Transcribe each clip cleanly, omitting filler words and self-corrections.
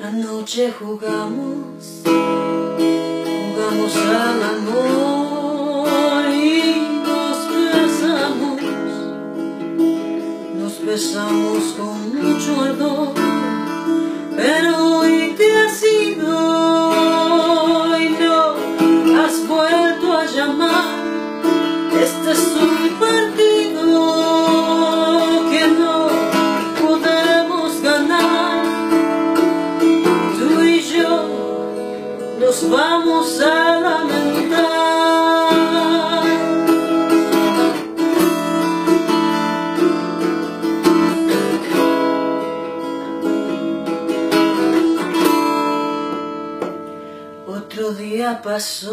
Anoche jugamos al amor y nos besamos con mucho ardor, pero hoy te has ido y no has vuelto a llamar. Este es un partido que no podemos ganar. Tú y yo nos vamos a lamentar. Otro día pasó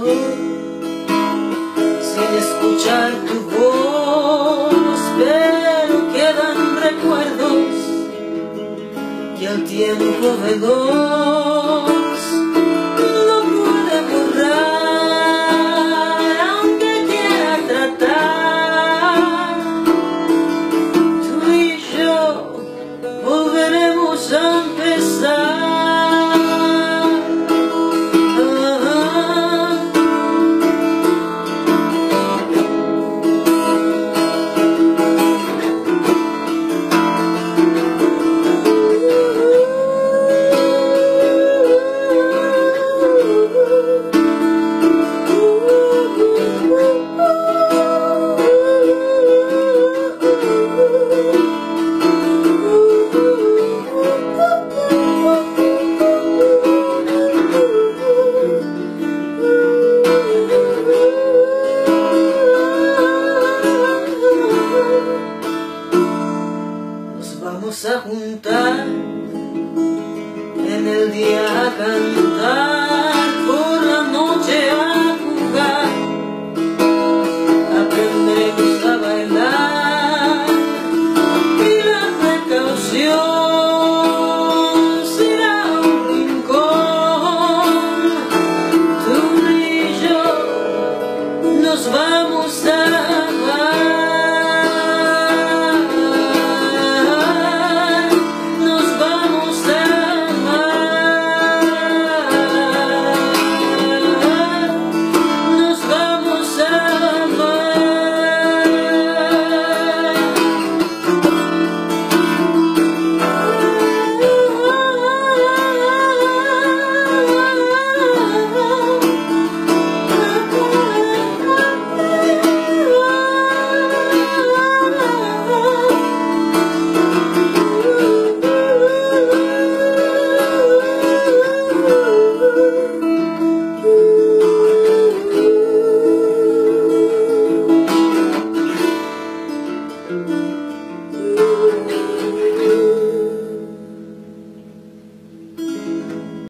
sin escuchar tu voz, pero quedan recuerdos y el tiempo veloz no puede borrar, aunque quiera tratar. Tú y yo volveremos a empezar. Vamos a juntar en el día a cantar.